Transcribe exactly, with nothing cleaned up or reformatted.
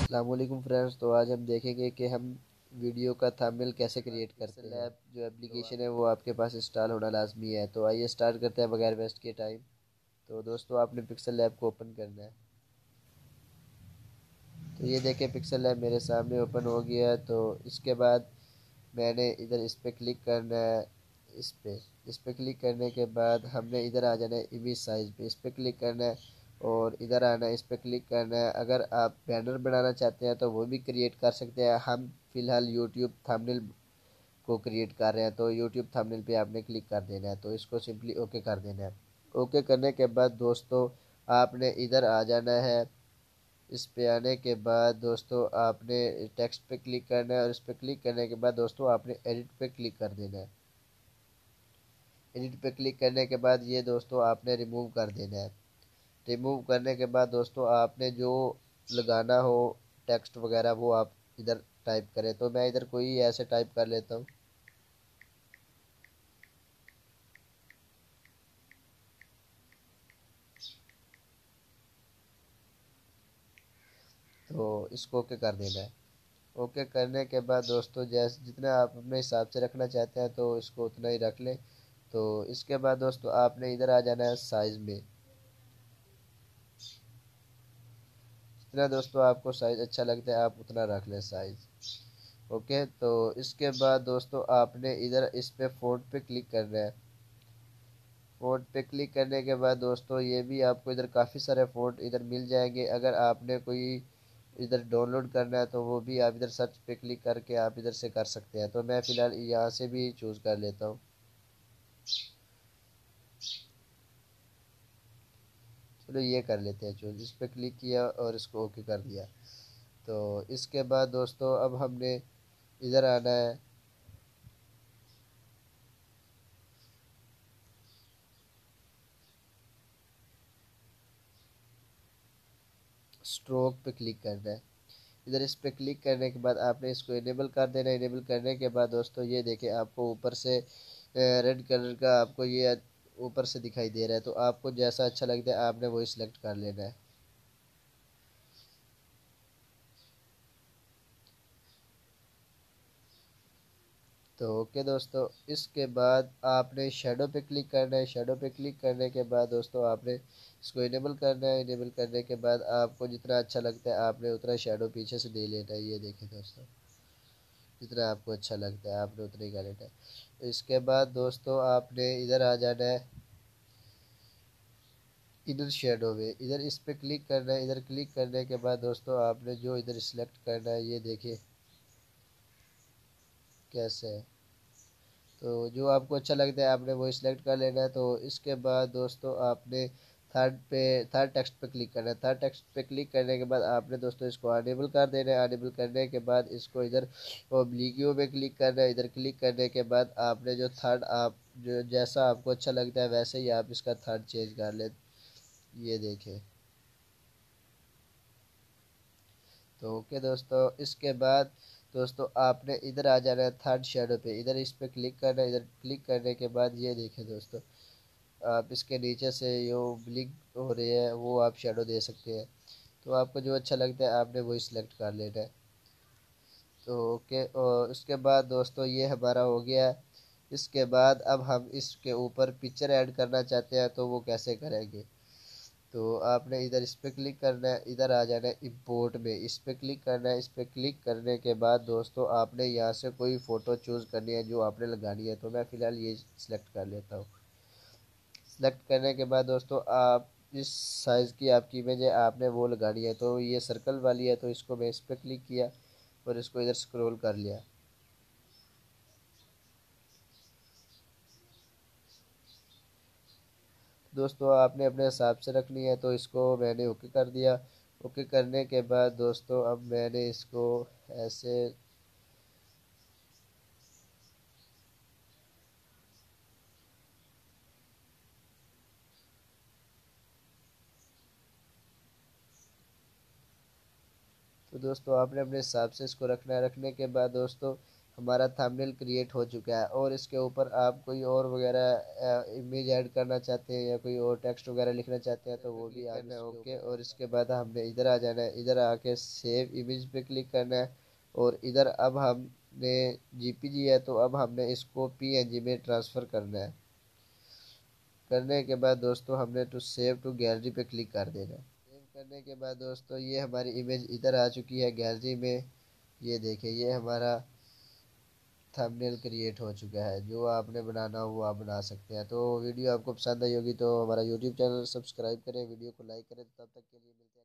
अस्सलामुअलैकुम फ्रेंड्स। तो आज हम देखेंगे कि हम वीडियो का थंबनेल कैसे क्रिएट करते हैं। लैब जो एप्लीकेशन है वो आपके पास इंस्टॉल होना लाजमी है। तो आइए स्टार्ट करते हैं बगैर वेस्ट के टाइम। तो दोस्तों आपने पिक्सल लैब को ओपन करना है। तो ये देखिए पिक्सल लैब मेरे सामने ओपन हो गया है। तो इसके बाद मैंने इधर इस पर क्लिक करना है। इस पे इस पे क्लिक करने के बाद हमने इधर आ जाना है इमेज साइज पे, इस पे क्लिक करना है और इधर आना है, इस पे क्लिक करना है। अगर आप बैनर बनाना चाहते हैं तो वो भी क्रिएट कर सकते हैं। हम फिलहाल यूट्यूब थंबनेल को क्रिएट कर रहे हैं, तो यूट्यूब थंबनेल पे आपने क्लिक कर देना है। तो इसको सिंपली ओके कर देना है। ओके करने के बाद दोस्तों आपने इधर आ जाना है। इस पे आने के बाद दोस्तों आपने टेक्स्ट पे क्लिक करना है और इस पे क्लिक करने के बाद दोस्तों आपने एडिट पे क्लिक कर देना है। एडिट पे क्लिक करने के बाद ये दोस्तों आपने रिमूव कर देना है। रिमूव करने के बाद दोस्तों आपने जो लगाना हो टेक्स्ट वगैरह वो आप इधर टाइप करें। तो मैं इधर कोई ऐसे टाइप कर लेता हूँ। तो इसको ओके कर देना है। ओके करने के बाद दोस्तों जैसे जितना आप अपने हिसाब से रखना चाहते हैं तो इसको उतना ही रख लें। तो इसके बाद दोस्तों आपने इधर आ जाना है साइज़ में। जितना दोस्तों आपको साइज़ अच्छा लगता है आप उतना रख लें साइज़। ओके, तो इसके बाद दोस्तों आपने इधर इस पे फ़ॉन्ट पे क्लिक करना है। फ़ॉन्ट पे क्लिक करने के बाद दोस्तों ये भी आपको इधर काफ़ी सारे फ़ॉन्ट इधर मिल जाएंगे। अगर आपने कोई इधर डाउनलोड करना है तो वो भी आप इधर सर्च पे क्लिक करके आप इधर से कर सकते हैं। तो मैं फ़िलहाल यहाँ से भी चूज़ कर लेता हूँ। चलो ये कर लेते हैं चूज़। इस पर क्लिक किया और इसको ओके कर दिया। तो इसके बाद दोस्तों अब हमने इधर आना है। स्ट्रोक पे क्लिक करना है। इधर इस पे क्लिक करने के बाद आपने इसको इनेबल कर देना है। इनेबल करने के बाद दोस्तों ये देखें आपको ऊपर से रेड कलर का आपको ये ऊपर से दिखाई दे रहा है। तो आपको जैसा अच्छा लगता है आपने वही सिलेक्ट कर लेना है। तो ओके दोस्तों, इसके बाद आपने शेडो पे क्लिक करना है। शेडो पे क्लिक करने के बाद दोस्तों आपने इसको इनेबल करना है। इनेबल करने के बाद आपको जितना अच्छा लगता है आपने उतना शेडो पीछे से दे लेना है। ये देखें दोस्तों, जितना आपको अच्छा लगता है आपने उतना ही कर लेना है। इसके बाद दोस्तों आपने इधर आ जाना है इधर शेडो में। इधर इस पे क्लिक करना है। इधर क्लिक करने के बाद दोस्तों आपने जो इधर सिलेक्ट करना है ये देखिए कैसे है। तो जो आपको अच्छा लगता है आपने वो सिलेक्ट कर लेना है। तो इसके बाद दोस्तों आपने थर्ड पे थर्ड टेक्स्ट पे क्लिक करना है। थर्ड टेक्स्ट पे क्लिक करने के बाद आपने दोस्तों इसको अनेबल कर देना है। अनेबल करने के बाद इसको इधर ओब्लिक्यू में क्लिक करना है। इधर क्लिक करने के बाद आपने जो थर्ड आप जो जैसा आपको अच्छा लगता है वैसे ही आप इसका थर्ड चेंज कर ले। ये देखें। तो ओके दोस्तों, इसके बाद दोस्तों आपने इधर आ जाना है थर्ड शेडो पे। इधर इस पे क्लिक करना है। इधर क्लिक करने के बाद ये देखें दोस्तों आप इसके नीचे से जो ब्लिंक हो रही है वो आप शेडो दे सकते हैं। तो आपको जो अच्छा लगता है आपने वही सिलेक्ट कर लेना है। तो ओके, और उसके बाद दोस्तों ये हमारा हो गया है। इसके बाद अब हम इसके ऊपर पिक्चर ऐड करना चाहते हैं तो वो कैसे करेंगे। तो आपने इधर इस पे क्लिक करना है। इधर आ जाना है इंपोर्ट में, इस पे क्लिक करना है। इस पे क्लिक करने के बाद दोस्तों आपने यहाँ से कोई फ़ोटो चूज़ करनी है जो आपने लगानी है। तो मैं फ़िलहाल ये सिलेक्ट कर लेता हूँ। सेलेक्ट करने के बाद दोस्तों आप जिस साइज़ की आपकी इमेज है आपने वो लगानी है। तो ये सर्कल वाली है तो इसको मैं इस पर क्लिक किया और इसको इधर स्क्रॉल कर लिया। दोस्तों आपने अपने हिसाब से रखनी है तो इसको मैंने ओके कर दिया। ओके करने के बाद दोस्तों अब मैंने इसको ऐसे तो दोस्तों आपने अपने हिसाब से इसको रखना है। रखने के बाद दोस्तों हमारा थंबनेल क्रिएट हो चुका है। और इसके ऊपर आप कोई और वगैरह इमेज ऐड करना चाहते हैं या कोई और टेक्स्ट वगैरह लिखना चाहते हैं तो वो भी आप इसके ओके। और इसके बाद हमने इधर आ जाना है, इधर आके सेव इमेज पे क्लिक करना है। और इधर अब हमने जीपीजी है तो अब हमने इसको पीएनजी में ट्रांसफ़र करना है। करने के बाद दोस्तों हमने टू सेव टू गैलरी पे क्लिक कर देना है। सेव करने के बाद दोस्तों ये हमारी इमेज इधर आ चुकी है गैलरी में। ये देखिए ये हमारा थंबनेल क्रिएट हो चुका है। जो आपने बनाना हो वो आप बना सकते हैं। तो वीडियो आपको पसंद आई होगी तो हमारा यूट्यूब चैनल सब्सक्राइब करें, वीडियो को लाइक करें। तब तक के लिए मिलते हैं।